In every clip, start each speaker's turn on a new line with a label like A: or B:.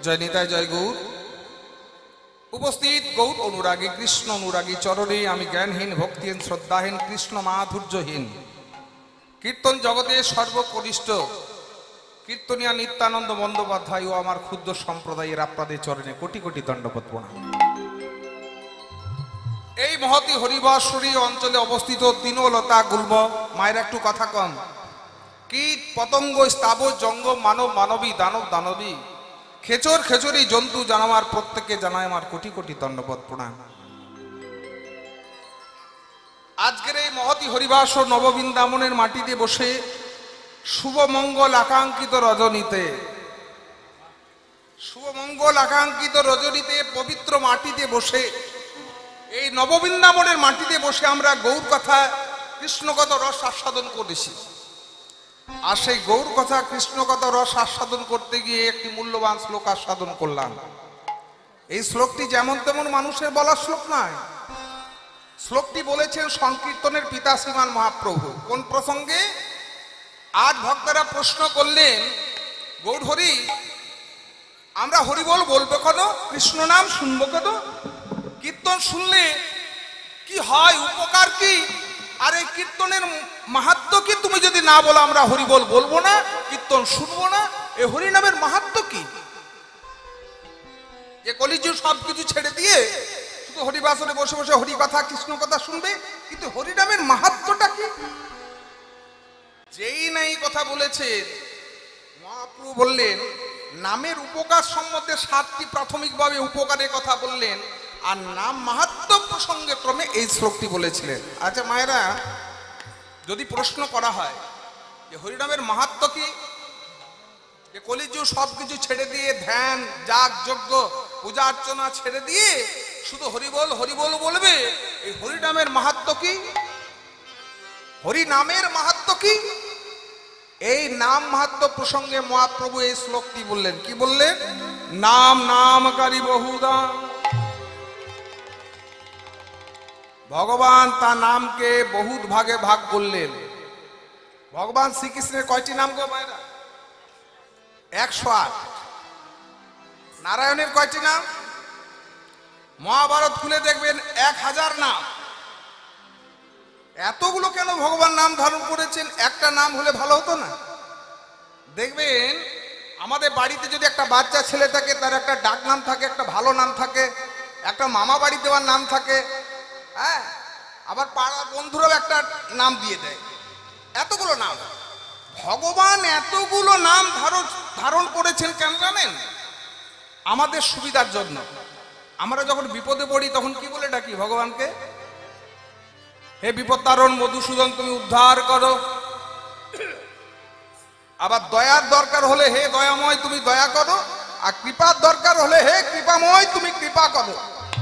A: জয় নিতাই, জয় গৌর। উপস্থিত গৌর অনুরাগী, কৃষ্ণ অনুরাগী চরণে আমি জ্ঞানহীন, ভক্তিহীন, শ্রদ্ধাহীন, কৃষ্ণ মাধুর্যহীন, কীর্তন জগতে সর্বকনিষ্ঠ কীর্তনিয়া নিত্যানন্দ বন্দ্যোপাধ্যায় ও আমার ক্ষুদ্র সম্প্রদায়ের আপনাদের চরণে কোটি কোটি দণ্ডবত প্রণাম। এই মহতি হরিবাসরী অঞ্চলে অবস্থিত তৃণলতা গুল্ম মায়ের একটু কথা কম, কীট পতঙ্গ স্থাবর জঙ্গম মানব মানবী দানব দানবী খেচর খেচরি জন্তু জানামার প্রত্যেককে জানায় আমার কোটি কোটি দণ্ডবত প্রণাম। আজকের এই মহতি হরিবাসর নববৃন্দাবনের মাটিতে বসে শুভমঙ্গল আকাঙ্ক্ষিত রজনীতে, শুভমঙ্গল আকাঙ্ক্ষিত রজনীতে পবিত্র মাটিতে বসে, এই নববৃন্দাবনের মাটিতে বসে আমরা গৌর কথা কৃষ্ণগত রস আস্বাদন করেছি। আর সেই গৌর কথা কৃষ্ণগত রস আস্বাদন করতে গিয়ে একটি মূল্যবান শ্লোক আস্বাদন করলাম। এই শ্লোকটি যেমন তেমন মানুষের বলা শ্লোক নয়। শ্লোকটি বলেছেন সংকীর্তনের পিতা শ্রীমান মহাপ্রভু। কোন প্রসঙ্গে? আজ ভক্তরা প্রশ্ন করলেন, গৌর হরি, আমরা হরিবল বলবো কেন, কৃষ্ণ নাম শুনবো কেন, কীর্তন শুনলে কি হয়, উপকার কি, আর এই কীর্তনের মাহাত্ম্য কি তুমি যদি না বলো আমরা হরিবল বলবো না, কীর্তন শুনবো না। এই হরি নামের মাহাত্ম্য কি? যে কলিযুগ সবকিছু ছেড়ে দিয়ে শুধু হরিবাসরে বসে বসে হরি কথা কৃষ্ণ কথা শুনবে, কিন্তু হরি নামের মাহাত্ম্যটা কি? যেই নাই কথা বলেছেন, মহাপ্রভু বললেন নামের উপকার সম্বন্ধে 7টি প্রাথমিকভাবে উপকারের কথা বললেন, আর নাম মাহাত্ম্য প্রসঙ্গে ক্রমে এই শ্লোকটি বলেছিলেন। আচ্ছা মায়েরা, যদি প্রশ্ন করা হয় যে হরিনামের মাহাত্ম্য কি, যে কলিযুগ সবকিছু ছেড়ে দিয়ে ধ্যান যাগ যজ্ঞ পূজা অর্চনা ছেড়ে দিয়ে শুধু হরিবল হরিবল বলবে, এই হরিনামের মাহাত্ম্য কি, হরি নামের মাহাত্ম্য কি? এই নাম মাহাত্ম্য প্রসঙ্গে মহাপ্রভু এই শ্লোকটি বললেন। কি বললেন? নাম নামকারী বহুদা। ভগবান তার নামকে বহুত ভাগে ভাগ করলেন। ভগবান শ্রীকৃষ্ণের কয়টি নাম গো মায়েরা? 108। নারায়ণের কয়টি নাম? মহাভারত খুলে দেখবেন 1000 নাম। এতগুলো কেন ভগবান নাম ধারণ করেছেন? একটা নাম হলে ভালো হতো না? দেখবেন আমাদের বাড়িতে যদি একটা বাচ্চা ছেলে থাকে, তার একটা ডাক নাম থাকে, একটা ভালো নাম থাকে, একটা মামা বাড়ি দেওয়ার নাম থাকে, হ্যাঁ, আবার পাড়ার বন্ধুরাও একটা নাম দিয়ে দেয়। এতগুলো নাম। ভগবান এতগুলো নাম ধারণ করেছেন কেন জানেন? আমাদের সুবিধার জন্য। আমরা যখন বিপদে পড়ি তখন কি বলে ডাকি ভগবানকে? হে বিপত্তারণ মধুসূদন, তুমি উদ্ধার করো। আবার দয়ার দরকার হলে হে দয়াময় তুমি দয়া করো, আর কৃপার দরকার হলে হে কৃপাময় তুমি কৃপা করো।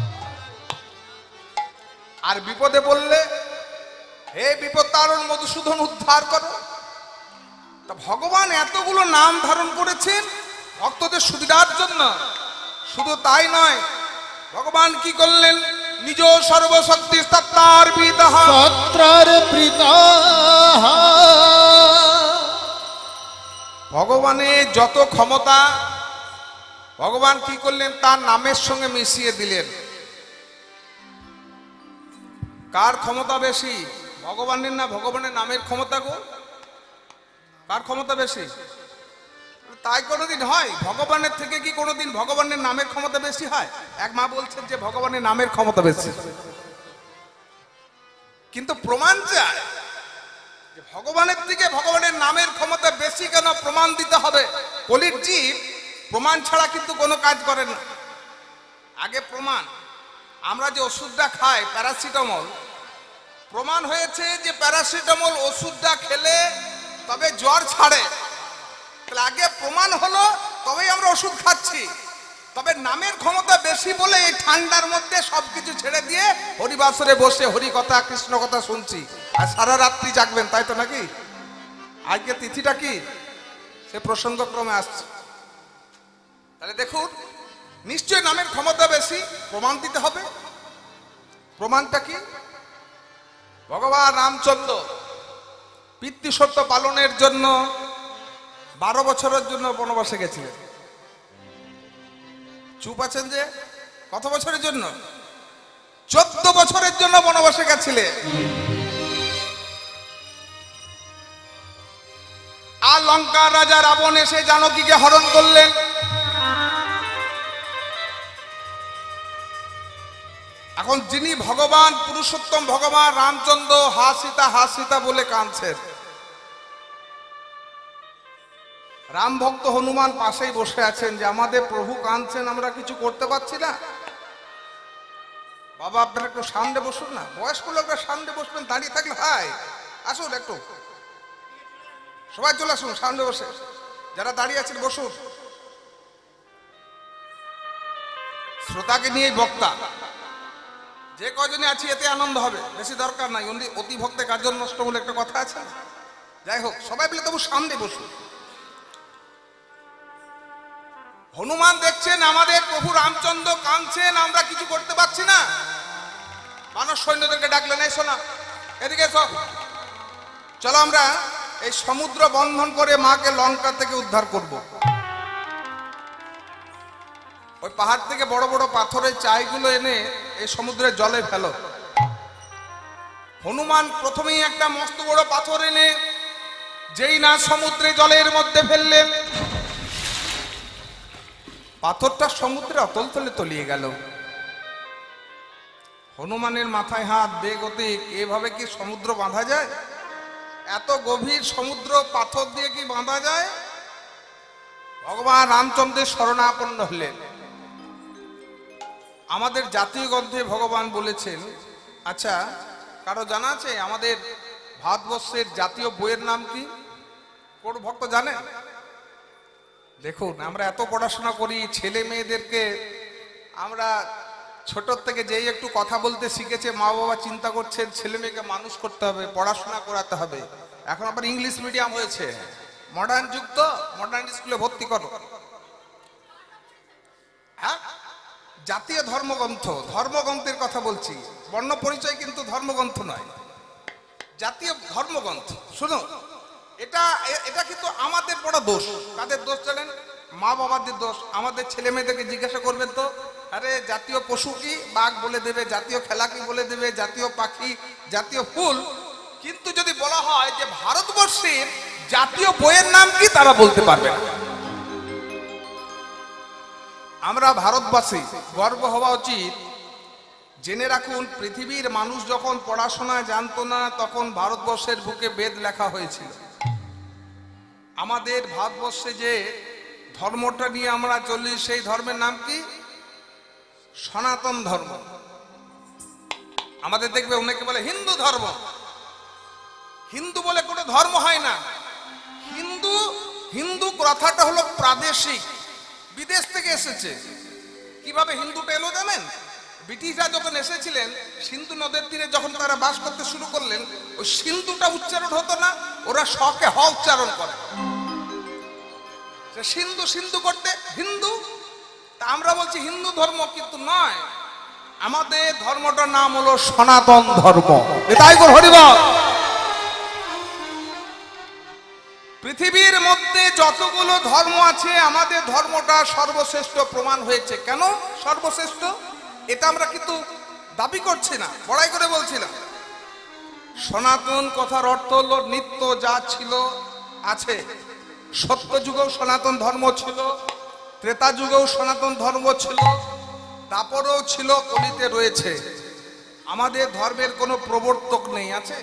A: আর বিপদে পড়লে হে বিপত্তারণ মধুসূদন উদ্ধার করো। তা ভগবান এতগুলো নাম ধারণ করেছেন ভক্তদের সুবিধার জন্য। শুধু তাই নয়, ভগবান কি করলেন? নিজ সর্বশক্তি সত্তার পিতাঃ সত্রার পিতাঃ। ভগবানের যত ক্ষমতা ভগবান কি করলেন? তার নামের সঙ্গে মিশিয়ে দিলেন। কার ক্ষমতা বেশি? ভগবানের না ভগবানের নামের ক্ষমতা গো? কার ক্ষমতা বেশি? তাই কোনোদিন হয়? ভগবানের থেকে কি কোনোদিন ভগবানের নামের ক্ষমতা বেশি হয়? এক মা বলছেন যে ভগবানের নামের ক্ষমতা বেশি, কিন্তু প্রমাণ চায় যে ভগবানের থেকে ভগবানের নামের ক্ষমতা বেশি কেন, প্রমাণ দিতে হবে। কলির জীব প্রমাণ ছাড়া কিন্তু কোনো কাজ করে না। আগে প্রমাণ। আমরা যে ওষুধটা খাই প্যারাসিটামল, প্রমাণ হয়েছে যে প্যারাসিটামল ওষুধটা খেলে তবে জ্বর ছাড়ে। আগে প্রমাণ হলো তবেই আমরা ওষুধ খাচ্ছি। তবে নামের ক্ষমতা বেশি বলে এই ঠান্ডার মধ্যে সবকিছু ছেড়ে দিয়ে হরিবাসরে বসে হরি কথা কৃষ্ণ কথা শুনছি, আর সারা রাত্রি জাগবেন, তাই তো নাকি? আজকে তিথিটা কি সে প্রসঙ্গক্রমে আসছে। তাহলে দেখুন, নিশ্চয় নামের ক্ষমতা বেশি, প্রমাণ দিতে হবে। প্রমাণটা কি? ভগবান রামচন্দ্র পিতৃসত্য পালনের জন্য 12 বছরের জন্য বনবাসে গেছিলেন। চুপ আছেন যে? কত বছরের জন্য? 14 বছরের জন্য বনবাসে গেছিলে। আর লঙ্কার রাজা রাবণ এসে জানকীকে হরণ করলেন। এখন যিনি ভগবান পুরুষোত্তম ভগবান রামচন্দ্র হা সীতা বলে কাঁদছেন, রাম ভক্ত হনুমান পাশেই বসে আছেন যে আমাদের প্রভু কাঁদছেন, আমরা কিছু করতে পারছি না। বাবা আপনারা একটু সামনে বসুন না, বয়স্ক লোকরা সামনে বসবেন, দাঁড়িয়ে থাকলে হয়। আসুন একটু সবাই চলে আসুন সামনে বসে, যারা দাঁড়িয়ে আছেন বসুন। শ্রোতাকে নিয়ে বক্তা, যে কজনে আছি এতে আনন্দ হবে, বেশি দরকার নাই। অতি ভক্তে কার্জন নষ্ট বলে একটা কথা আছে। যাই হোক, সবাই মিলে তবু সামনে বসুন। হনুমান দেখছেন আমাদের প্রভু রামচন্দ্র কাঁদছেন, আমরা কিছু করতে পারছি না। মানব সৈন্যদেরকে ডাকলেন, এই শোনা এদিকে এসো, চলো আমরা এই সমুদ্র বন্ধন করে মাকে লঙ্কা থেকে উদ্ধার করব। ওই পাহাড় থেকে বড় বড় পাথরের চাইগুলো এনে এই সমুদ্রের জলে ফেলো। হনুমান প্রথমেই একটা মস্ত বড় পাথর এনে যেই না সমুদ্রে জলের মধ্যে ফেললেন, পাথরটা সমুদ্রে অতল তলে তলিয়ে গেল। হনুমানের মাথায় হাত, বেগতিক, এভাবে কি সমুদ্র বাঁধা যায়? এত গভীর সমুদ্র পাথর দিয়ে কি বাঁধা যায়? ভগবান রামচন্দ্রের শরণাপন্ন হলেন। আমাদের জাতীয় গ্রন্থে ভগবান বলেছেন, আচ্ছা কারো জানা আছে আমাদের ভারতবর্ষের জাতীয় বইয়ের নাম কি? কোন ভক্ত জানেন? দেখুন, আমরা এত পড়াশোনা করি, ছেলে মেয়েদেরকে আমরা ছোট থেকে যেই একটু কথা বলতে শিখেছে, মা বাবা চিন্তা করছেন ছেলে মেয়েকে মানুষ করতে হবে, পড়াশোনা করাতে হবে। এখন আবার ইংলিশ মিডিয়াম হয়েছে, মডার্ন যুগ, তো মডার্ন স্কুলে ভর্তি করো। হ্যাঁ, জাতীয় ধর্মগ্রন্থ, ধর্মগ্রন্থের কথা বলছি, বর্ণ পরিচয় কিন্তু ধর্মগ্রন্থ নয়, জাতীয় ধর্মগ্রন্থ। শুনো, এটা কিন্তু আমাদের বড় দোষ। কাদের দোষ জানেন? মা বাবাদের দোষ। আমাদের ছেলে মেয়েদেরকে জিজ্ঞাসা করবেন তো, আরে জাতীয় পশু কি? বাঘ বলে দেবে, জাতীয় খেলা কি বলে দেবে, জাতীয় পাখি, জাতীয় ফুল। কিন্তু যদি বলা হয় যে ভারতবর্ষের জাতীয় বইয়ের নাম কি, তারা বলতে পারবে না। আমরা ভারতবাসী গর্ব হওয়া উচিত। জেনে রাখুন, পৃথিবীর মানুষ যখন পড়াশোনা জানতো না, তখন ভারতবর্ষের বুকে বেদ লেখা হয়েছিল। আমাদের ভারতবর্ষে যে ধর্মটা নিয়ে আমরা চলি, সেই ধর্মের নাম কি? সনাতন ধর্ম। আমাদের দেখবে অনেকে বলে হিন্দু ধর্ম। হিন্দু বলে কোনো ধর্ম হয় না। হিন্দু কথাটা হলো প্রাদেশিক, বিদেশ থেকে এসেছে। কিভাবে হিন্দুটা এলো জানেন? ব্রিটিশরা যখন এসেছিলেন, সিন্ধু নদের তীরে যখন তারা বাস করতে শুরু করলেন, ওই সিন্ধুটা উচ্চারণ হতো না, ওরা শকে হ উচ্চারণ করে। সিন্ধু সিন্ধু করতে হিন্দু। তা আমরা বলছি হিন্দু ধর্ম, কিন্তু নয়, আমাদের ধর্মটার নাম হলো সনাতন ধর্ম। তাই গো হরিবল। পৃথিবীর মধ্যে যতগুলো ধর্ম আছে, আমাদের ধর্মটা সর্বশ্রেষ্ঠ প্রমাণ হয়েছে। কেন সর্বশ্রেষ্ঠ? এটা আমরা কিন্তু দাবি করছি না, বড়াই করে বলছি না। সনাতন কথার অর্থ হলো নিত্য যা ছিল আছে। সত্য যুগেও সনাতন ধর্ম ছিল, ত্রেতা যুগেও সনাতন ধর্ম ছিল, তারপরেও ছিল, কলিতে রয়েছে। আমাদের ধর্মের কোনো প্রবর্তক নেই। আছে?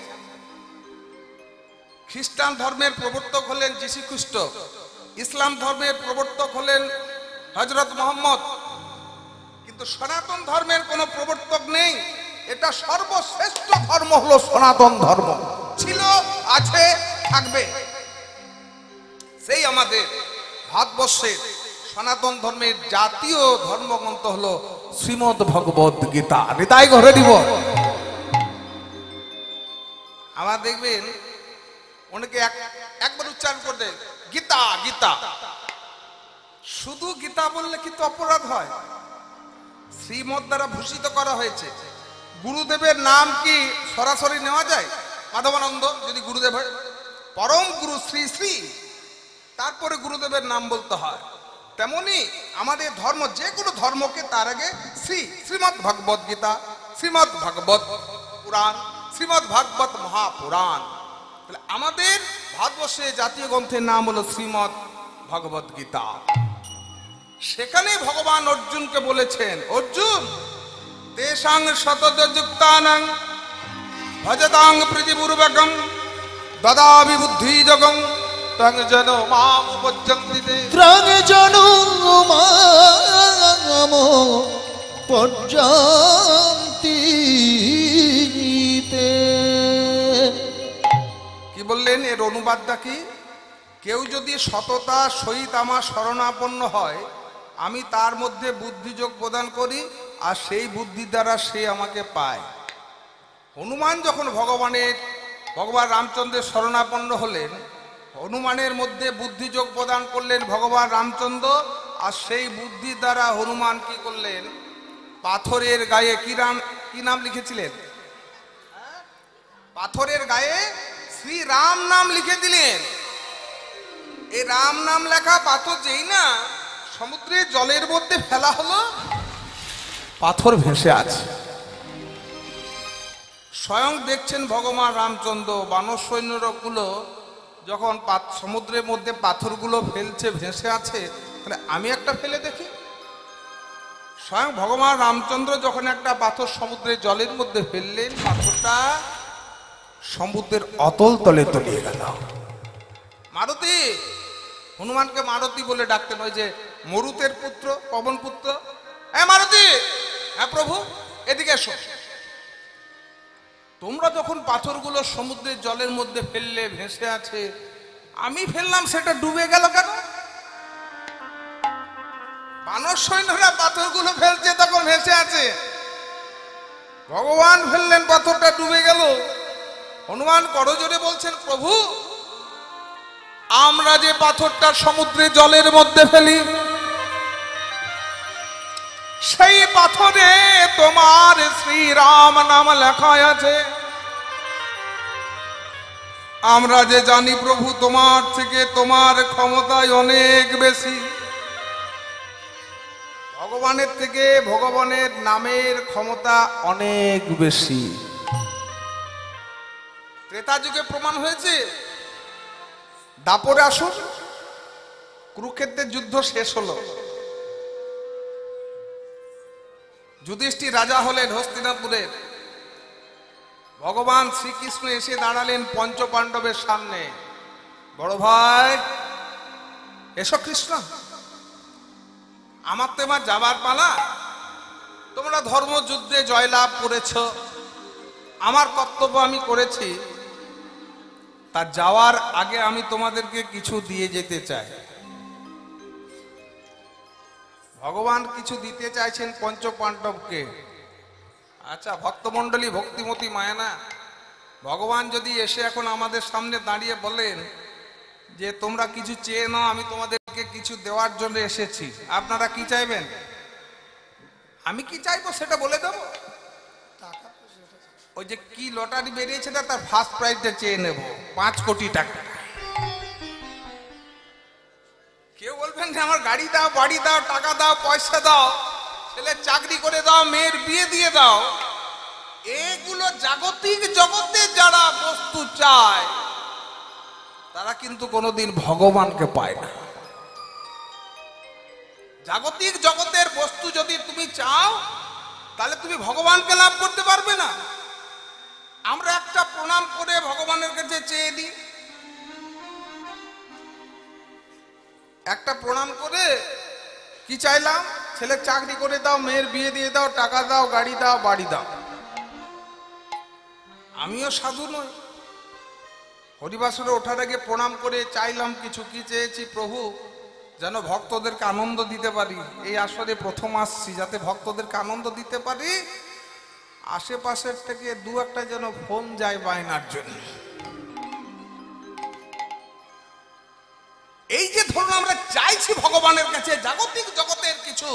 A: খ্রিস্টান ধর্মের প্রবর্তক হলেন যীশু খ্রিস্ট, ইসলাম ধর্মের প্রবর্তক হলেন হযরত মুহাম্মদ, কিন্তু সনাতন ধর্মের কোনো প্রবর্তক নেই। এটা সর্বশ্রেষ্ঠ ধর্ম হলো সনাতন ধর্ম। ছিল, আছে, থাকবে। সেই আমাদের ভারতবর্ষের সনাতন ধর্মের জাতীয় ধর্মগ্রন্থ হলো শ্রীমদ্ ভগবদ গীতা। নিতাই ঘরে দিব। আবার দেখবেন অনেকে একবার উচ্চারণ করতে গীতা গীতা। শুধু গীতা বললে কিন্তু অপরাধ হয়। শ্রীমদ দ্বারা ভূষিত করা হয়েছে। গুরুদেবের নাম কি সরাসরি নেওয়া যায়? মাধবানন্দ যদি গুরুদেব হয়, পরম গুরু শ্রী শ্রী, তারপরে গুরুদেবের নাম বলতে হয়। তেমনি আমাদের ধর্ম, যে কোনো ধর্মকে তার আগে শ্রীমদ্ ভগবদ গীতা, শ্রীমদ্ ভাগবত পুরাণ, শ্রীমদ্ ভাগবত মহাপুরাণ। তাহলে আমাদের ভারতবর্ষে জাতীয় গ্রন্থের নাম হলো শ্রীমদ্ ভগবদ গীতা। সেখানে ভগবান অর্জুনকে বলেছেন, অর্জুন তেষাং শতযুক্তানাং ভজতাং প্রীতিপূর্বকং দদামি বুদ্ধিযোগং ত্বং জন মাম উপযন্তি তে।
B: ত্বং জন মাম উপযন্তি তে।
A: কি বললেন? এর অনুবাদটা কি? কেউ যদি সততা সহিত আমার শরণাপন্ন হয়, আমি তার মধ্যে বুদ্ধিযোগ প্রদান করি, আর সেই বুদ্ধি দ্বারা সে আমাকে পায়। হনুমান যখন ভগবান রামচন্দ্রের শরণাপন্ন হলেন, হনুমানের মধ্যে বুদ্ধিযোগ প্রদান করলেন ভগবান রামচন্দ্র, আর সেই বুদ্ধি দ্বারা হনুমান কি করলেন? পাথরের গায়ে কি নাম লিখেছিলেন? পাথরের গায়ে শ্রী রাম নাম লিখে দিলেন। এই রাম নাম লেখা পাথর যেই না সমুদ্রের জলের মধ্যে ফেলা হলো, পাথর ভেসে আছে। স্বয়ং দেখছেন ভগবান রামচন্দ্র বানর সৈন্যগুলো যখন সমুদ্রের মধ্যে পাথরগুলো ফেলছে, ভেসে আছে, তাহলে আমি একটা ফেলে দেখি। স্বয়ং ভগবান রামচন্দ্র যখন একটা পাথর সমুদ্রের জলের মধ্যে ফেললেন, পাথরটা সমুদ্রের অতল তলে তলিয়ে গেল। মারুতি, হনুমানকে মারুতি বলে ডাকতেন, ওই যে মরুতের পুত্র, পবন পুত্র। হ্যাঁ মারুতি, হ্যাঁ প্রভু, এদিকে এসো। তোমরা যখন পাথরগুলো সমুদ্রের জলের মধ্যে ফেললে, ভেসে আছে, আমি ফেললাম, সেটা ডুবে গেল কেন? বানর সৈন্যরা পাথরগুলো ফেলছে, তখন ভেসে আছে, ভগবান ফেললেন, পাথরটা ডুবে গেল। হনুমান করজোরে বলছেন, প্রভু আমরা যে পাথরটা সমুদ্রে জলের মধ্যে ফেলি, সেই পাথরে তোমার শ্রীরাম নাম লেখা আছে। আমরা যে জানি প্রভু তোমার থেকে তোমার ক্ষমতায় অনেক বেশি। ভগবানের থেকে ভগবানের নামের ক্ষমতা অনেক বেশি। ত্রেতা যুগে প্রমাণ হয়েছে। দাপরে আসুন, কুরুক্ষেত্রের যুদ্ধ শেষ হলো, যুধিষ্ঠির রাজা হলেন হস্তিনাপুরের। ভগবান শ্রীকৃষ্ণ এসে দাঁড়ালেন পঞ্চ পাণ্ডবের সামনে। বড় ভাই এসো কৃষ্ণ, আমার তো এবার যাবার পালা। তোমরা ধর্মযুদ্ধে জয়লাভ করেছ, আমার কর্তব্য আমি করেছি, তা যাওয়ার আগে আমি তোমাদেরকে কিছু দিয়ে যেতে চাই। ভগবান কিছু দিতে চাইছেন পঞ্চ পাণ্ডবকে। আচ্ছা ভক্তমণ্ডলী, ভক্তিমতী মায়ানা, ভগবান যদি এসে এখন আমাদের সামনে দাঁড়িয়ে বলেন যে তোমরা কিছু চেয়ে নাও, আমি তোমাদেরকে কিছু দেওয়ার জন্য এসেছি, আপনারা কি চাইবেন? আমি কি চাইবো সেটা বলে দেবো। ওই যে কি লটারি বেরিয়েছে না, তার ফার্স্ট প্রাইজটা চেয়ে নেব 5 কোটি টাকা। কেউ বলবেন যে আমার গাড়ি দাও, বাড়ি দাও, টাকা দাও, পয়সা দাও, ছেলে চাকরি করে দাও, মেয়ের বিয়ে দিয়ে দাও। এগুলো জাগতিক জগতে যারা বস্তু চায়, তারা কিন্তু কোনোদিন ভগবানকে পায় না। জাগতিক জগতের বস্তু যদি তুমি চাও, তাহলে তুমি ভগবানকে লাভ করতে পারবে না। আমরা একটা প্রণাম করে ভগবানের কাছে চেয়ে দিই, একটা প্রণাম করে কি চাইলাম? ছেলে চাকরি করে দাও, মেয়ের বিয়ে দিয়ে দাও, টাকা দাও, গাড়ি দাও, বাড়ি দাও। আমিও সাধু নই, হরিবাসরে ওঠার আগে প্রণাম করে চাইলাম কিছু। কি চেয়েছি? প্রভু যেন ভক্তদেরকে আনন্দ দিতে পারি, এই আসরে প্রথম আসছি, যাতে ভক্তদেরকে আনন্দ দিতে পারি, আশেপাশের থেকে 2-1টা যেন ফোন যায় বায়নার জন্য। এই যে ধরুন আমরা চাইছি ভগবানের কাছে জাগতিক জগতের কিছু,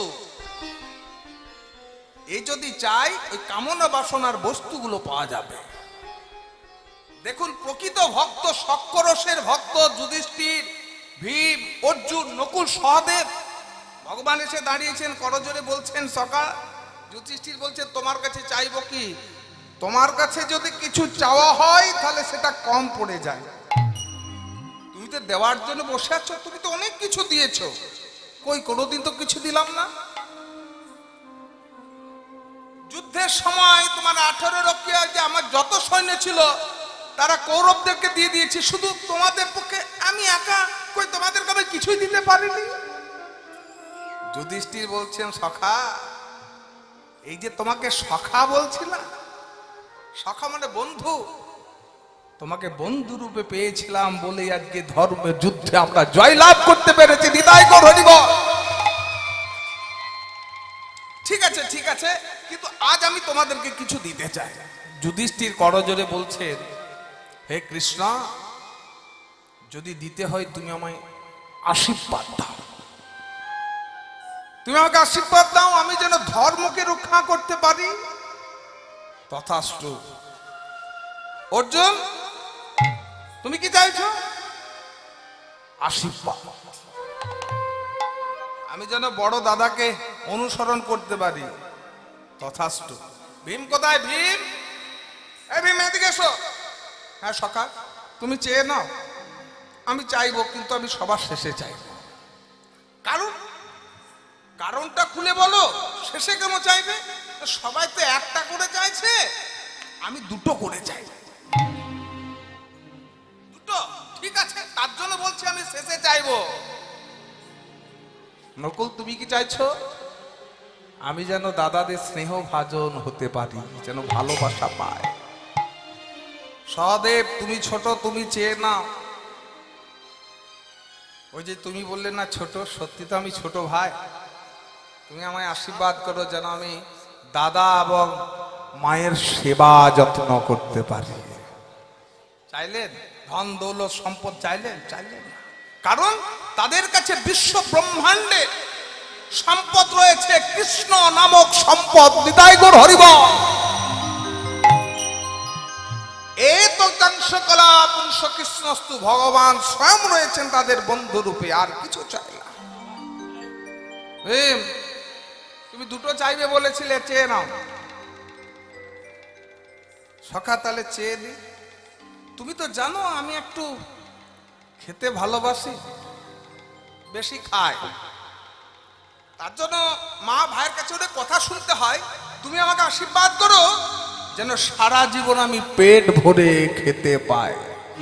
A: এই যদি চাই, ওই কামনা বাসনার বস্তুগুলো পাওয়া যাবে। দেখুন প্রকৃত ভক্ত, সক্করসের ভক্ত যুধিষ্ঠির, ভীম, অর্জুন, নকুল, সহদেব, ভগবান এসে দাঁড়িয়েছেন, করজোরে বলছেন সখা। যুধিষ্ঠির বলছে তোমার কাছে চাইবো কি? তোমার কাছে যদি কিছু চাওয়া হয় তাহলে সেটা কম পড়ে যায়। তুমি তো দেওয়ার জন্য বসে আছো, তুমি তো অনেক কিছু দিয়েছো, কই কোনোদিন তো কিছু দিলাম না। যুদ্ধের সময় তোমার 18 রক্ষিয়া যে আমার যত সৈন্য ছিল তারা কৌরবদেরকে দিয়ে দিয়েছি, শুধু তোমাদের পক্ষে আমি একা, কই তোমাদেরকে আমি কিছুই দিতে পারিনি। যুধিষ্ঠির বলছেন সখা, এই যে তোমাকে সখা বলছিলাম, সখা মানে বন্ধু, তোমাকে বন্ধু রূপে পেয়েছিলাম বলেই আজকে ধর্মের যুদ্ধে আমরা জয়লাভ করতে পেরেছি। বিদায় কর হরিব। ঠিক আছে ঠিক আছে, কিন্তু আজ আমি তোমাদেরকে কিছু দিতে চাই। যুধিষ্ঠির করজোরে বলছেন, হে কৃষ্ণ, যদি দিতে হয় তুমি আমায় আশীর্বাদ দাও, তুমি আমাকে আশীর্বাদ দাও, আমি যেন ধর্মকে রক্ষা করতে পারি। তথাস্তু। অর্জুন, তুমি কি চাইছো? আশীর্বাদ, আমি যেন বড় দাদাকে অনুসরণ করতে পারি। তথাস্তু। ভীম কোথায়? ভীম, এই ভীম এদিকে এসো। হ্যাঁ সখা, তুমি চেয়ে নাও। আমি চাইবো, কিন্তু আমি সবার শেষে চাইব। কারণটা খুলে বলো, শেষে কেন চাইবে? সবাই তো একটা করে চাইছে, আমি দুটো করে চাই। দুটো? ঠিক আছে, তার জন্য বলছি আমি শেষে চাইবো। নকুল, তুমি কি চাইছো? আমি যেন দাদাদের স্নেহ ভাজন হতে পারি, যেন ভালোবাসা পায়। সহদেব, তুমি ছোট, তুমি চেয়ে নাও। ওই যে তুমি বললে না ছোট, সত্যি তো আমি ছোট ভাই। তুমি আমায় আশীর্বাদ করো যেন আমি দাদা এবং মায়ের সেবা যত্ন করতে পারি। চাইলেন ধন দৌলত সম্পদ, চাইলেন না, কারণ তাদের কাছে বিশ্ব ব্রহ্মাণ্ডে সম্পদ রয়েছে, কৃষ্ণ নামক সম্পদ। বিদায় গৌর হরিব। কৃষ্ণস্তু, ভগবান স্বয়ং রয়েছেন তাদের বন্ধু রূপে, আর কিছু চাই না। তুমি দুটো চাইবে বলেছিলে, চেয়ে নাও। সখা, তাহলে চেয়ে দি। তুমি তো জানো আমি একটু খেতে ভালোবাসি, বেশি খাই, তার জন্য মা ভাইয়ের কাছে ওদের কথা শুনতে হয়। তুমি আমাকে আশীর্বাদ করো যেন সারা জীবন আমি পেট ভরে খেতে পাই।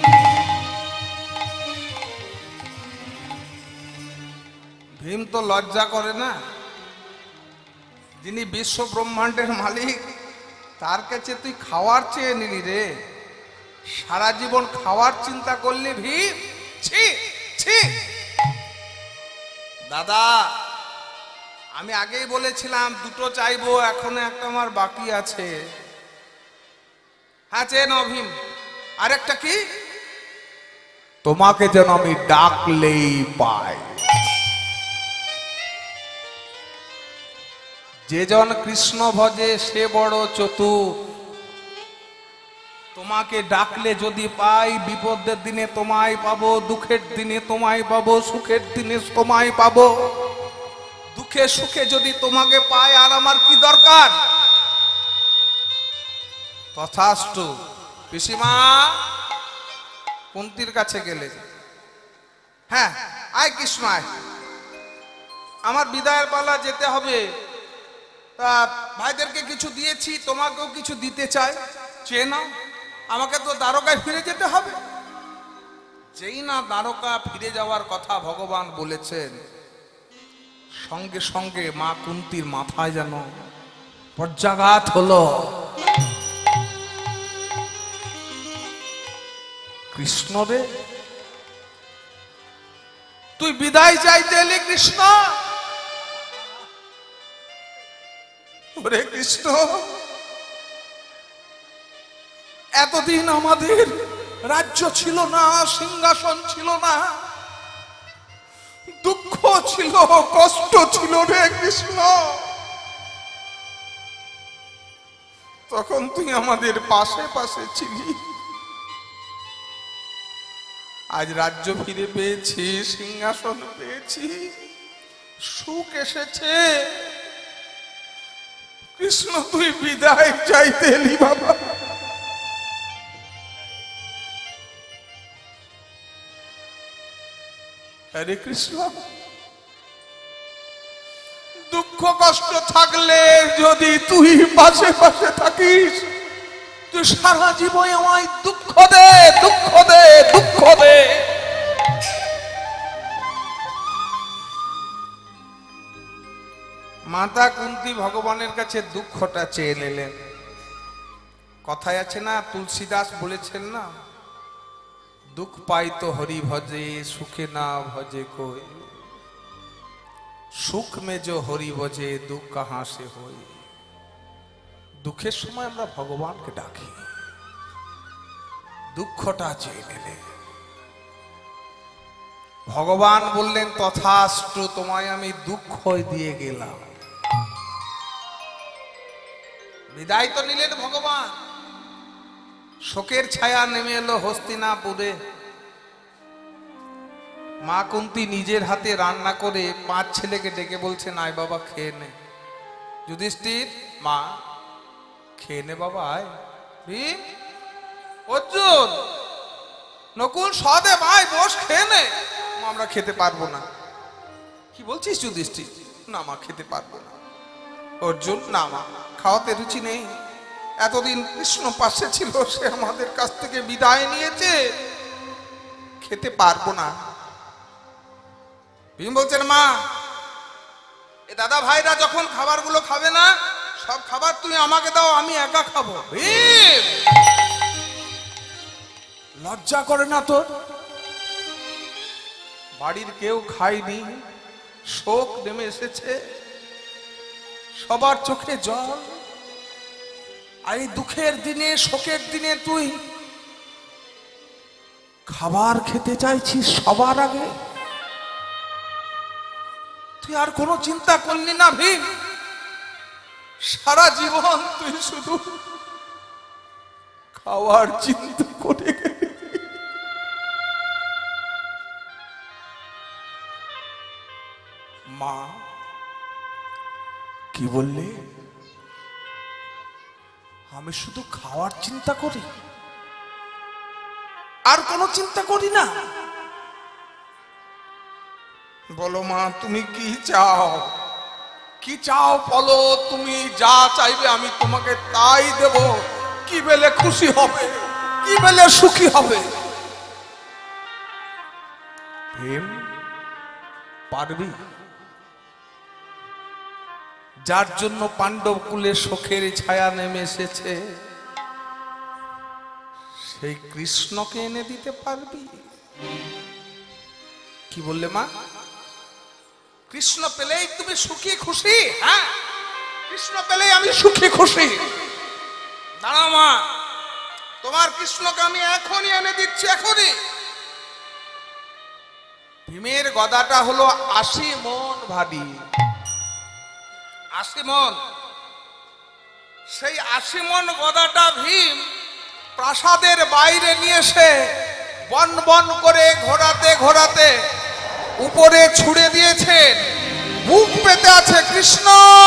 A: ভীম তো লজ্জা করে না, যিনি বিশ্ব ব্রহ্মাণ্ডের মালিক তার কাছে তুই খাওয়ার চেয়ে নিলি রে। সারা জীবন খাওয়ার চিন্তা করলি ভীম? ছি ছি। দাদা, আমি আগেই বলেছিলাম দুটো চাইবো, এখনো একটা আমার বাকি আছে। হ্যাঁ, চেয়ে নাও ভীম। আরেকটা কি? তোমাকে যেন আমি ডাকলেই পাই। যে জন কৃষ্ণ ভজে সে বড় চতুর। তোমাকে ডাকলে যদি পাই, বিপদের দিনে তোমায় পাবো, দুঃখের দিনে তোমায় পাবো, সুখের দিনে তোমায় পাবো। দুঃখে সুখে যদি তোমাকে পাই, আর আমার কি দরকার? তথাস্তু। পিসিমা, কুন্তির কাছে গেলে। হ্যাঁ, আয় কৃষ্ণ আয়, আমার বিদায়ের পালা, যেতে হবে। তা ভাইদেরকে কিছু দিয়েছি, তোমাকেও কিছু দিতে চাই, চেয়ে নাও। আমাকে তো দ্বারকায় ফিরে যেতে হবে। যেই না দ্বারকা ফিরে যাওয়ার কথা ভগবান বলেছেন, সঙ্গে সঙ্গে মা কুন্তির মাথায় যেন পর্যাঘাত হলো। কৃষ্ণ রে, তুই বিদায় চাইতে এলি কৃষ্ণ? ওরে কৃষ্ণ, এতদিন আমাদের রাজ্য ছিল না, সিংহাসন ছিল না, দুঃখ ছিল, কষ্ট ছিল রে কৃষ্ণ। তখন তুই আমাদের পাশে পাশে ছিলি। আজ রাজ্য ফিরে পেয়েছি, সিংহাসন পেয়েছি, সুখ এসেছে। কৃষ্ণ তুই বিদায় চাইতে এলি বাবা। হরে কৃষ্ণ, দুঃখ কষ্ট থাকলে যদি তুই পাশে পাশে থাকিস, তুই সারা জীবন আমায় দুঃখ দে, দুঃখ দে, দুঃখ দে। মাতা কুন্তি ভগবানের কাছে দুঃখটা চেয়ে নিলেন। কথায় আছে না, তুলসীদাস বলেছেন না, দুঃখ পাই তো হরি ভজে, সুখে না ভজে কই, সুখ মে जो হরি ভজে, দুঃখ কাহাঁ সে হই। দুঃখের সময় আমরা ভগবানকে ডাকি, দুঃখটা চেয়ে নিলে ভগবান বললেন তথাস্তু, তোমায় আমি দুঃখ দিয়ে গেলাম। বিদায় তো নিলেন ভগবান। শোকের ছায়া নেমে এলো হস্তিনাপুরে। মা কুন্তি নিজের হাতে রান্না করে 5 ছেলেকে ডেকে বলছেন, আয় বাবা খেয়ে নে। যুধিষ্ঠির, মা খেয়ে নে বাবা, আয়। ভীম, অর্জুন, নকুল, সহদেব, আয় বস খেয়ে নে। আমরা খেতে পারবো না। কি বলছিস যুধিষ্ঠির? না মা, খেতে পারবো না। অর্জুন, না মা, খাওয়াতে রুচি নেই। এতদিন কৃষ্ণ পাশে ছিল, সে আমাদের কাছ থেকে বিদায় নিয়েছে, খেতে পারবো না। ভীম বলছেন, মা এ দাদা ভাইরা যখন খাবারগুলো খাবে না, সব খাবার তুমি আমাকে দাও, আমি একা খাবো। ভীম, লজ্জা করে না তোর? বাড়ির কেউ খায়নি, শোক নেমে এসেছে, সবার চোখে জল, আর এই দুঃখের দিনে, শোকের দিনে তুই খাবার খেতে চাইছিস সবার আগে? তুই আর কোনো চিন্তা করলি না ভীম? সারা জীবন তুই শুধু খাওয়ার চিন্তা করে গেলি। মা কি বললে? আমি শুধু খাওয়ার চিন্তা করি, আর কোনো চিন্তা করি না? বলো মা, তুমি কি চাও? কি চাও বলো? তুমি যা চাইবে আমি তোমাকে তাই দেব। কি বেলে খুশি হবে, কি বেলে সুখী হবে? ভীম, পারবি? যার জন্য পাণ্ডব কুলে শোকের ছায়া নেমে এসেছে, সেই কৃষ্ণকে এনে দিতে পারবি? কি বললে মা? কৃষ্ণ পেলেই তুমি সুখী খুশি? হ্যাঁ, কৃষ্ণ পেলেই আমি সুখী খুশি। দাঁড়াও মা, তোমার কৃষ্ণকে আমি এখনই এনে দিচ্ছি, এখনই। ভীমের গদাটা হলো 80 মণ ভারী। 80 মণ। সেই 80 মণ গদাটা ভীম প্রাসাদের বাইরে নিয়ে এসে বন বন করে ঘোরাতে ঘোরাতে উপরে ছুড়ে দিয়েছেন। বুক পেতে আছে, কৃষ্ণ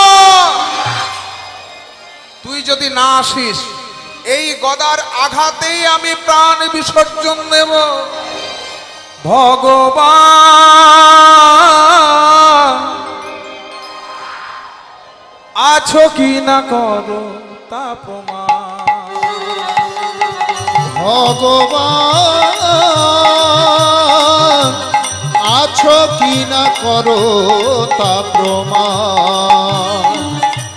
A: তুই যদি না আসিস, এই গদার আঘাতেই আমি প্রাণ বিসর্জন দেব। ভগবান আছো কি না করো তা প্রমাণ।
B: ভগবান আছো কি না করো তা প্রমাণ।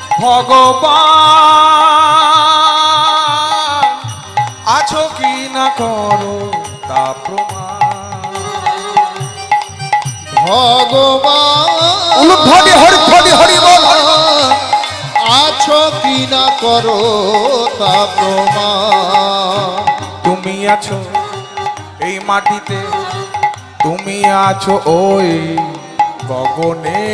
A: ভগবান আছো কি না করো তা প্রমাণ।
B: ভগবান
A: হরি বল।
B: আছো কি না করো তা প্রমাণ।
A: তুমি আছো এই মাটিতে, তুমি আছো ওই গগনে,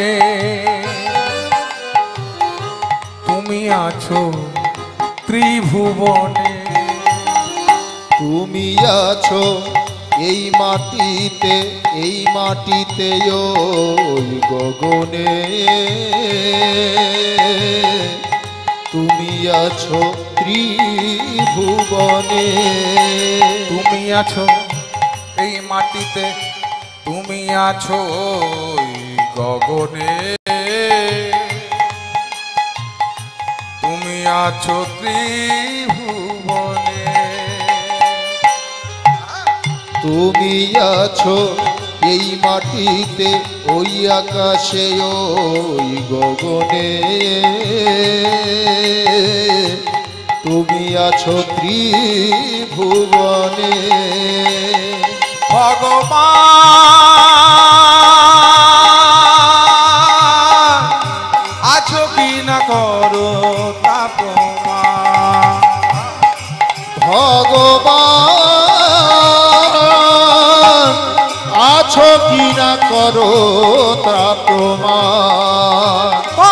A: তুমি আছো ত্রিভুবনে।
B: তুমি আছো এই মাটিতে ওই গগনে তুমি আছো ত্রিভুবনে।
A: তুমি আছো এই মাটিতে, তুমি আছো ওই গগনে, তুমি আছো ত্রিভুবনে।
B: তুমি আছো এই মাটিতে ওই আকাশে ওই গগনে, তুমি আছো ত্রিভুবনে।
A: ভগবান আছো কি না করো তা প্রমাণ।
B: ভগবান আছো কি না করো তা প্রমাণ।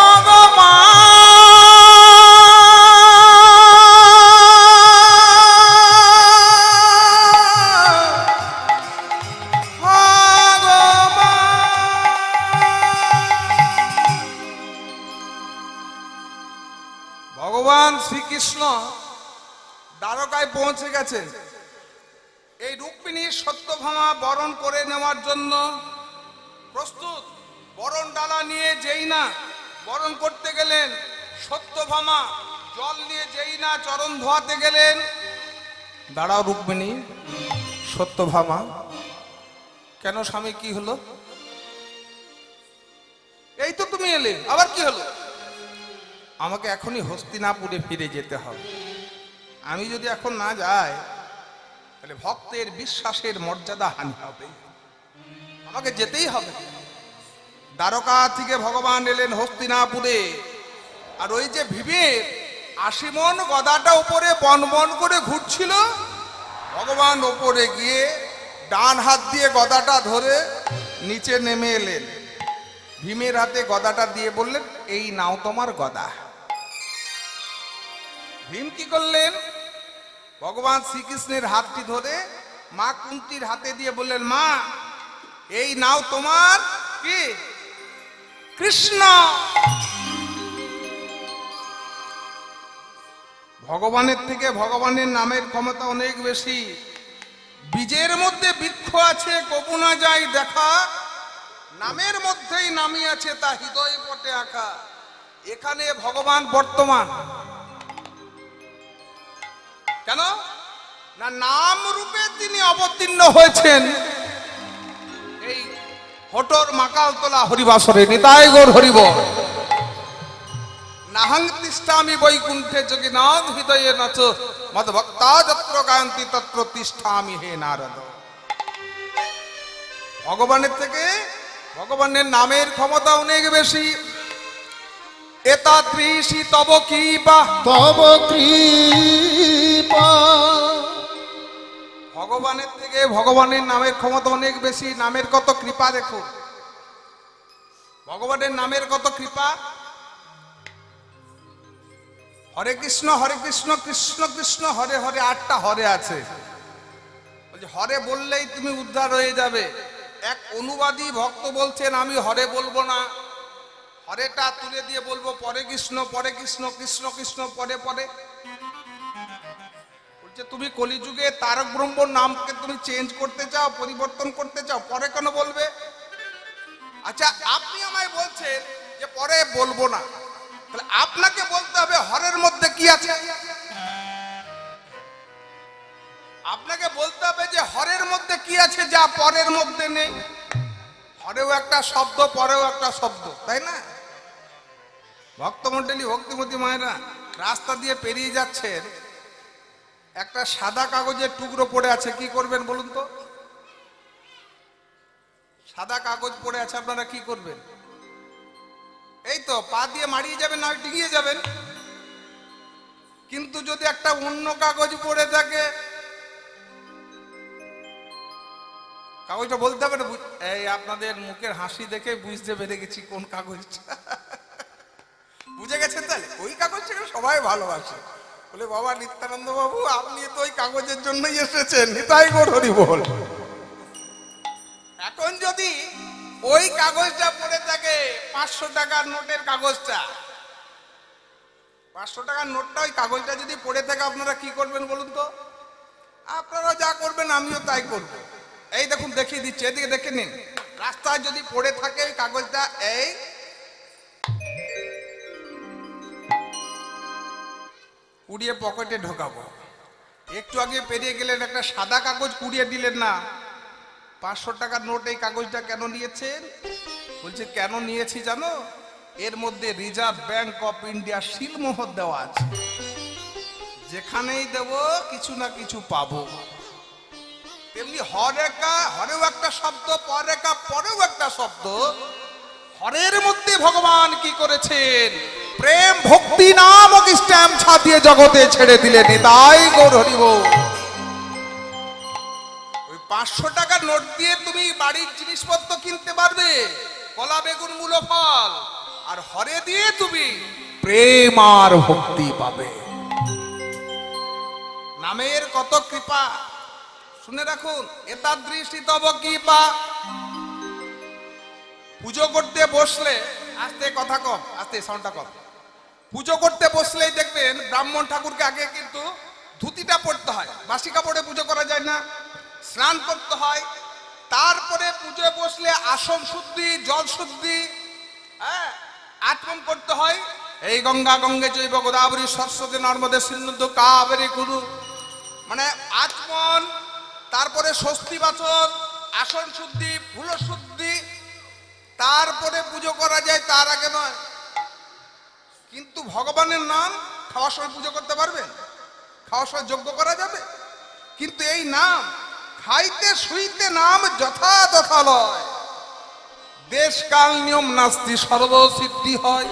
A: ভগবান শ্রীকৃষ্ণ দ্বারকায় পৌঁছে গেছেন। এই রুক্মিণী সত্যভামা বরণ করে নেওয়ার জন্য প্রস্তুত। বরণ ডালা নিয়ে যেই না বরণ করতে গেলেন, সত্যভামা জল নিয়ে যেই না চরণ ধোয়াতে গেলেন, দাঁড়াও রুক্মিণী। সত্যভামা, কেন স্বামী, কি হলো? এই তো তুমি এলে, আবার কি হলো? আমাকে এখনই হস্তিনাপুরে ফিরে যেতে হবে। আমি যদি এখন না যাই তাহলে ভক্তের বিশ্বাসের মর্যাদা হানি হবে, আমাকে যেতেই হবে। দ্বারকা থেকে ভগবান এলেন হস্তিনাপুরে। আর ওই যে ভীমের ৮০ মণ গদাটা উপরে বন বন করে ঘুরছিল, ভগবান ওপরে গিয়ে ডান হাত দিয়ে গদাটা ধরে নিচে নেমে এলেন। ভীমের হাতে গদাটা দিয়ে বললেন, এই নাও তোমার গদা। ভীম কি করলেন? ভগবান শ্রীকৃষ্ণের হাতটি ধরে মা কুন্তির হাতে দিয়ে বললেন, মা এই নাও তোমার কি কৃষ্ণ। ভগবানের থেকে ভগবানের নামের ক্ষমতা অনেক বেশি। বীজের মধ্যে বৃক্ষ আছে, কবু না যায় দেখা, নামের মধ্যেই নামি আছে তা হৃদয় পটে আঁকা। এখানে ভগবান বর্তমান। কেন না? নাম রূপে তিনি অবতীর্ণ হয়েছেন এই হটর মাকালতলা হরিবাসরে। নিতাই গৌর হরিব। নাহং তিষ্ঠামি বৈকুণ্ঠে যোগীনাথ হৃদয়ে নাচ মদ ভক্তা যত্র গায়ন্তি তত্র তিষ্ঠামি হে নারদ। ভগবানের থেকে ভগবানের নামের ক্ষমতা অনেক বেশি। এতাদৃশী তব কৃপা,
B: তব কৃপা।
A: ভগবানের থেকে ভগবানের নামের ক্ষমতা অনেক বেশি। নামের কত কৃপা দেখো, ভগবানের নামের কত কৃপা। হরে কৃষ্ণ কৃষ্ণ কৃষ্ণ হরে হরে ৮টা হরে আছে। হরে বললেই তুমি উদ্ধার হয়ে যাবে। এক অনুবাদী ভক্ত বলছেন, আমি হরে বলবো না, হরেটা তুলে দিয়ে বলবো পরে কৃষ্ণ কৃষ্ণ কৃষ্ণ পরে পরে। বলছে তুমি কলিযুগে তারক ব্রহ্মর নামকে তুমি চেঞ্জ করতে চাও, পরিবর্তন করতে চাও, পরে কেন বলবে? আচ্ছা, আপনি আমায় বলছেন যে পরে বলবো না, তাহলে আপনাকে বলতে হবে হরের মধ্যে কি আছে। আপনাকে বলতে হবে যে হরের মধ্যে কি আছে যা পরের মধ্যে নেই। হরেও একটা শব্দ, পরেও একটা শব্দ, তাই না? ভক্তমণ্ডলী, ভক্তিমতী মায়েরা রাস্তা দিয়ে পেরিয়ে যাচ্ছেন, একটা সাদা কাগজের টুকরো পড়ে আছে, কি করবেন বলুন তো? সাদা কাগজ পড়ে আছে, আপনারা কি করবেন? এই তো পা দিয়ে মারিয়ে যাবেন, না ডিগিয়ে যাবেন। কিন্তু যদি একটা অন্য কাগজ পড়ে থাকে, কাগজটা বলতে হবে না। এই আপনাদের মুখের হাসি দেখে বুঝতে পেরে গেছি কোন কাগজটা। বুঝে গেছেন? তাহলে ওই কাগজটাকে সবাই ভালোবাসে। বলে বাবা নিত্যানন্দ বাবু, আপনি তো ওই কাগজের জন্যই এসেছেন। নিতাই গৌর হরি বল। ওই কাগজটা পড়ে থাকে 500 টাকার নোটের কাগজটা, 500 টাকার নোটটা ওই কাগজটা যদি পড়ে থাকে আপনারা কি করবেন বলুন তো? আপনারা যা করবেন আমিও তাই করব। এই দেখুন দেখিয়ে দিচ্ছি, এদিকে দেখে নিন। রাস্তায় যদি পড়ে থাকে ওই কাগজটা, এই কুড়িয়ে পকেটে ঢোকাবো। একটু আগে পেরিয়ে গেলেন, একটা সাদা কাগজ কুড়িয়ে দিলেন না, 500 টাকার নোট। এই কাগজটা কেন নিয়েছেন? বলছে কেন নিয়েছি জানো? এর মধ্যে রিজার্ভ ব্যাংক অফ ইন্ডিয়া সিলমোহর দেওয়া আছে, যেখানেই দেব কিছু না কিছু পাবো। তেমনি হরেকা, হরেও একটা শব্দ, পরেকা পরেও একটা শব্দ। হরের মধ্যে ভগবান কি করেছেন? প্রেম ভক্তি নামক স্ট্যাম্প ছাপিয়ে জগতে ছেড়ে দিলেন। তাই গৌর হরি বল। ওই 500 টাকার নোট দিয়ে তুমি বাড়ির জিনিসপত্র কিনতে পারবে, কলা বেগুন মূলো ফল, আর হরে দিয়ে তুমি প্রেম আর ভক্তি পাবে। নামের কত কৃপা শুনে রাখুন। এতাদৃশি তব কৃপা। পুজো করতে বসলে, আস্তে কথা কম, আস্তে সাউন্ডটা কম। পুজো করতে বসলেই দেখবেন ব্রাহ্মণ ঠাকুরকে আগে কিন্তু ধুতিটা পড়তে হয়, বাসি কাপড়ে পুজো করা যায় না, স্নান করতে হয়। তারপরে পুজোয় বসলে আসন শুদ্ধি, জল শুদ্ধি, হ্যাঁ, আচমন করতে হয়। এই গঙ্গা গঙ্গে জৈব গোদাবরী সরস্বতী নর্মদে সিন্ধু কাবেরী কুরু, মানে আচমন, তারপরে স্বস্তি বাচন, আসন শুদ্ধি, ফুল শুদ্ধি, তারপরে পুজো করা যায়, তার আগে নয়। কিন্তু ভগবানের নাম খাওয়ার সময় পুজো করতে পারবেন? খাওয়ার সময় যজ্ঞ করা যাবে? কিন্তু এই নাম খাইতে শুইতে নাম যথাযথালয়। দেশ কাল নিয়ম নাস্তি সর্বসিদ্ধি হয়।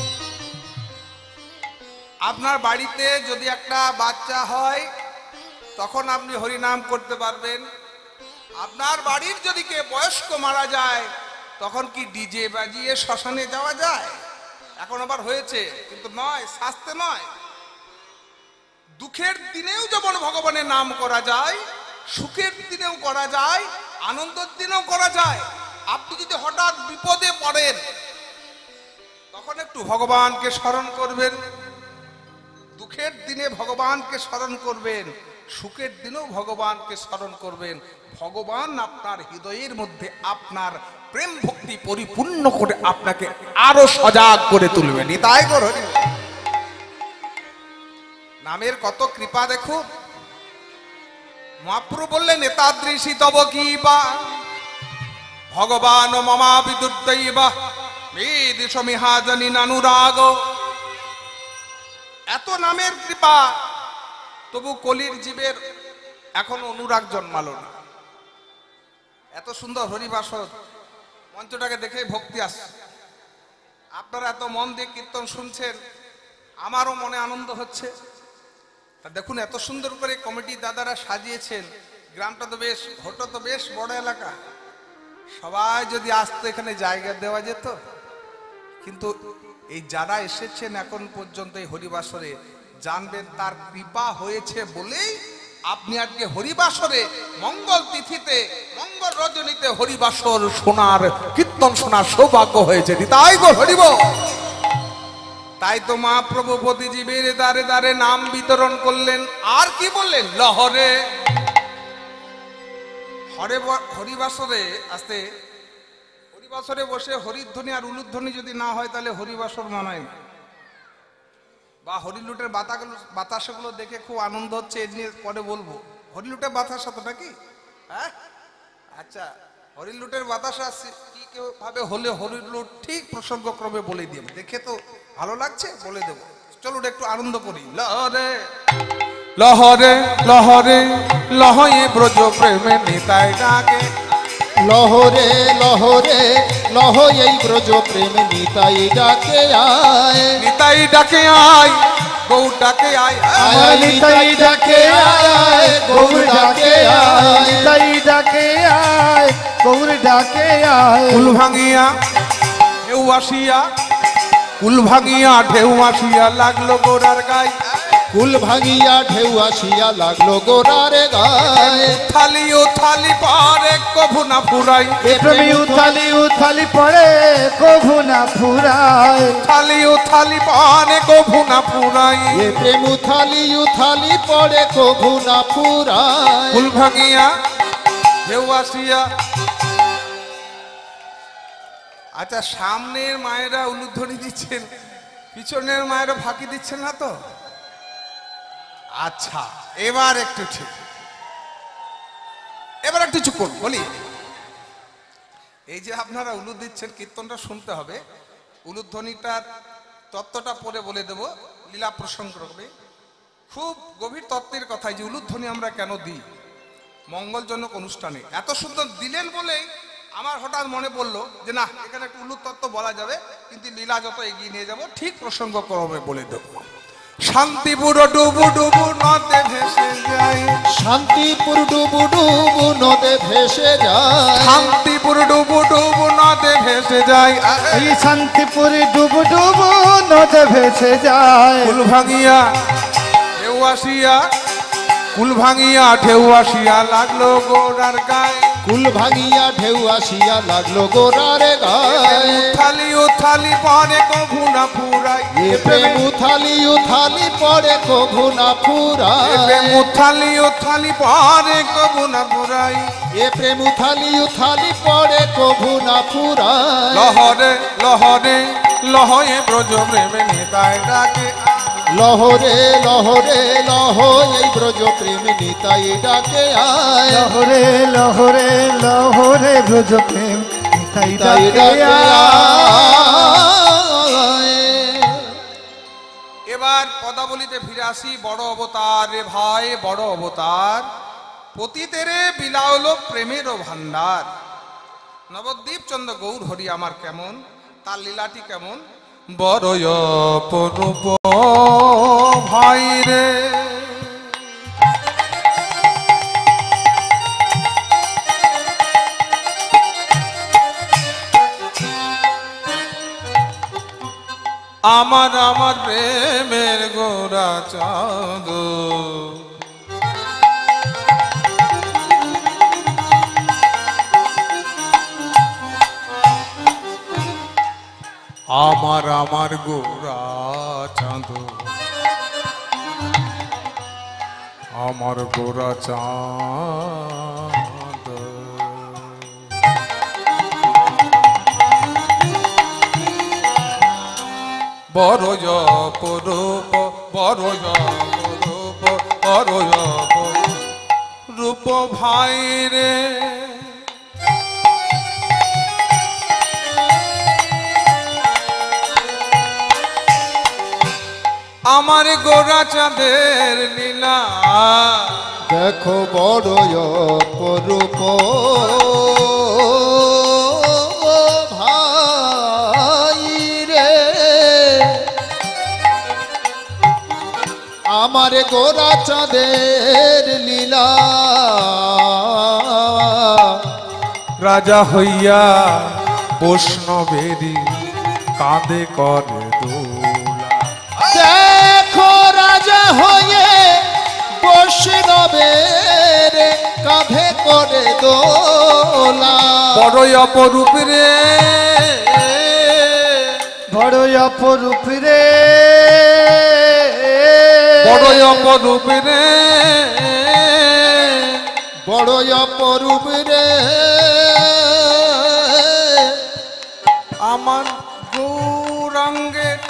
A: আপনার বাড়িতে যদি একটা বাচ্চা হয় তখন আপনি হরিনাম করতে পারবেন। আপনার বাড়ির যদি কে বয়স্ক মারা যায় তখন কি ডিজে বাজিয়ে শ্মশানে যাওয়া যায়? এখন আবার হয়েছে, কিন্তু নয়, শাস্তে নয়। দুঃখের দিনেও যেমন ভগবানের নাম করা যায়, সুখের দিনেও করা যায়, আনন্দের দিনেও করা যায়। আপনি যদি হঠাৎ বিপদে পড়েন তখন একটু ভগবানকে স্মরণ করবেন। দুঃখের দিনে ভগবানকে স্মরণ করবেন, সুখের দিনেও ভগবানকে স্মরণ করবেন। ভগবান আপনার হৃদয়ের মধ্যে আপনার প্রেম ভক্তি পরিপূর্ণ করে আপনাকে আরো সজাগ করে তুলবেন। তাই করুন। নামের কত কৃপা দেখুন। মহাপ্রভু বললেন এতাদৃশি তব কৃপা ভগবান মমা বিদুর্দৈব মেদিশমিহাজনী নানুরাগ। এত নামের কৃপা, তবু কলির জীবের এখন অনুরাগ জন্মালো না। এত সুন্দর হরিবাসর, মঞ্চটাকে দেখে ভক্তি আসছে। আপনারা এত মন দিয়ে কীর্তন শুনছেন, আমারও মনে আনন্দ হচ্ছে। তা দেখুন এত সুন্দর করে কমিটি দাদারা সাজিয়েছেন। গ্রামটা তো বেশ, ঘোটা তো বেশ বড় এলাকা, সবাই যদি আসতো এখানে জায়গা দেওয়া যেত। কিন্তু এই যারা এসেছেন এখন পর্যন্ত এই হরিবাসরে, জানবেন তার কৃপা হয়েছে বলেই আপনি আজকে হরিবাসরে মঙ্গল তিথিতে, মঙ্গল রজনীতে হরিবাসর শোনার, কীর্তন শোনার সৌভাগ্য হয়েছে। তাই গো হরিব। তাই তো মহাপ্রভু প্রতিজীবের দ্বারে দ্বারে নাম বিতরণ করলেন। আর কি বললেন? লহরে হরিবাসরে আসতে, হরিবাসরে বসে হরিধ্বনি আর উলুধ্বনি যদি না হয় তাহলে হরিবাসর মানায় না। বা হরিলুটের বাতাসগুলো দেখে খুব আনন্দ হচ্ছে, এই নিয়ে পরে বলবো। হরিলুটের বাতাসা তো নাকি, হ্যাঁ, আচ্ছা, হরিলুটের বাতাসা কি ভাবে হলে হরিলুট ঠিক প্রসঙ্গক্রমে বলে দিয়ে, দেখে তো ভালো লাগছে, বলে দেবো। চলুন একটু আনন্দ করি। লহরে লহরে লহরে লহয়ে ব্রজ প্রেমে নিতাই ডাকে।
B: লহরে লহরে লহ এই ব্রজ প্রেম নিতাই ডাকে আয়,
A: নিতাই ডাকে আয়, গৌর ডাকে আয়,
B: আয় নিতাই ডাকে আয়, গৌর ডাকে আয়,
C: নিতাই ডাকে আয়, গৌর ডাকে আয়।
A: কুল ভাঙিয়া ঢেউ আসিয়া, কুল ভাঙিয়া ঢেউ আসিয়া লাগলো গোড়ার গায়ে।
B: কুল ভাঙিয়া ঢেউ আসিয়া লাগলো গোরারে গায়ে
A: থালি ও থালি পারে কভু না ফুরাই
C: প্রেমী উথালি উথালি পড়ে কভু না ফুরায়
A: থালি ও থালি পারে কভু না ফুরাই
B: এ প্রেম উথালি উথালি পড়ে কভু না ফুরায়
A: কুল ভাঙিয়া ঢেউ আসিয়া। আচ্ছা, সামনের মায়েরা উলুধ্বনি দিচ্ছেন, পিছনের মায়েরা ফাঁকি দিচ্ছেন না তো? আচ্ছা, এবার একটু ঠিক, এবার একটু চুপ করুন বলি। এই যে আপনারা উলুদ দিচ্ছেন, কীর্তনটা শুনতে হবে, উলুধ্বনিটার তত্ত্বটা পরে বলে দেব লীলা প্রসঙ্গ হবে। খুব গভীর তত্ত্বের কথা, যে উলুধ্বনি আমরা কেন দিই মঙ্গলজনক অনুষ্ঠানে। এত সুন্দর দিলেন বলেই আমার হঠাৎ মনে পড়লো যে না, এখানে একটু উলুদ তত্ত্ব বলা যাবে, কিন্তু লীলা যত এগিয়ে নিয়ে যাব ঠিক প্রসঙ্গ ক্রমে বলে দেব। শান্তিপুর ডুবু ডুবু নদে ভেসে যায়,
B: শান্তিপুর ডুবু ডুবু নদে ভেসে যায়
A: শান্তিপুর ডুবু ডুবু নদে ভেসে যায়।
C: এই শান্তিপুর ডুবু ডুবু নদে ভেসে যায়
A: কুল ভাঙিয়া ঢেউ আসিয়া, কুল ভাঙিয়া ঢেউ আসিয়া লাগলো গোরার গায়ে,
B: কুল ভাঙিয়া ঢেউ আসিয়া লাগলো গোরারে গায়ে
A: উথালি উথালি পরে কভু না ফুরাই
B: এ প্রেম উথালি উথালি পড়ে কভু না ফুরায়
A: উথালি উথালি পরে কভু না ফুরাই।
B: এ প্রেম উথালি উথালি পড়ে কভু না ফুরায়
A: লহরে লহরে লহয়ে ব্রজ প্রেমে নিতাই ডাকে,
B: লহরে লহরে লহ এই ব্রজ প্রেম নিতাই ডাকে আয়
C: লহরে লহরে লহরে ব্রজ প্রেম নিতাই
B: তাই
C: ডাকে
B: ডাকে
C: আয়।
B: আয়
A: এবার পদাবলিতে ফিরে আসি। বড় অবতার রে ভাই, বড় অবতার, পতিতেরে বিলাওল প্রেমেরও ভান্ডার। নবদ্বীপ চন্দ্র গৌর হরি আমার কেমন, তার লীলাটি কেমন। বড় অপরূপ ভাই রে, আমার আমার প্রেমের গোরা চাঁদ, আমার আমার গোরা চাঁদ, আমার গোরা চাঁদ। বড় অপরূপ, বড় অপরূপ, বড় অপরূপ ভাই রে, আমার গোরা চাঁদের লীলা।
B: দেখো বড় অপরূপ ভাই রে, আমার গোরা চাঁদের লীলা।
A: রাজা হইয়া বৈষ্ণবেরই কাঁদে করে দোলা,
B: দেখো রাজা হয়ে বৈষ্ণবের কাঁধে করে দোলা।
A: বড় অপরূপ রে,
C: বড় অপরূপ রে,
A: বড় অপরূপ রে,
B: বড় অপরূপ রে,
A: আমার গৌরাঙ্গের,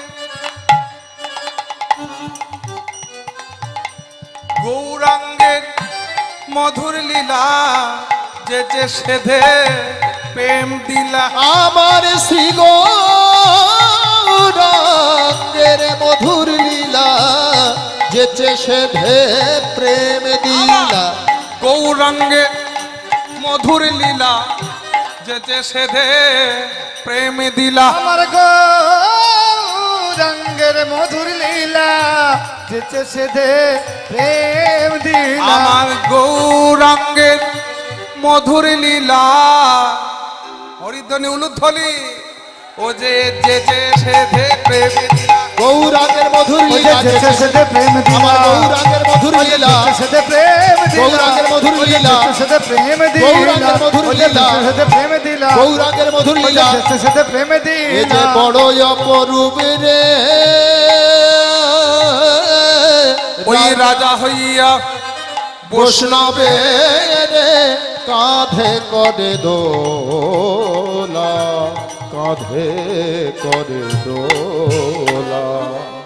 A: গৌরাঙ্গের মধুর লীলা, যে যে সেধে প্রেম দিলা।
B: আমার শ্রী গৌরাঙ্গের মধুর লীলা, যেচে সেধে প্রেম দিলা।
A: গৌরাঙ্গের মধুর লীলা, যে যে সেধে প্রেম দিলা।
C: আমার গৌরাঙ্গের মধুর লীলা, যেচে সেধে প্রেম দিলা।
A: আমার গৌরাঙ্গের মধুর লীলা, হরিধ্বনি উলুধ্বনি, ও যে যে যে সেধে প্রেম দিলা।
B: গৌরাঙ্গের মধুর
C: ও
B: লীলা,
C: যেতে সেতে প্রেম দিলা
B: আমার গৌরাঙ্গের মধুর লীলা
C: যেতে সেতে প্রেম দিলা
B: গৌরাঙ্গের মধুর লীলা
C: যেতে সেতে প্রেম দিলা
B: গৌরাঙ্গের মধুর লীলা
C: সেতে প্রেম দিলা
B: গৌরাঙ্গের মধুর লীলা
C: যেতে সেতে প্রেম
B: এ
C: দিলা
B: যে বড় অপরূপ রে
A: ওই রাজা হইয়া
B: বৈষ্ণবে রে কাঁধে করে দোলা কাঁধে করে দোলা